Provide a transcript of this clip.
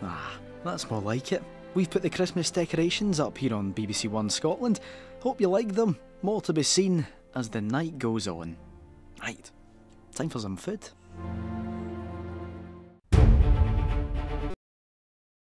Ah, that's more like it. We've put the Christmas decorations up here on BBC One Scotland. Hope you like them. More to be seen as the night goes on. Right, time for some food.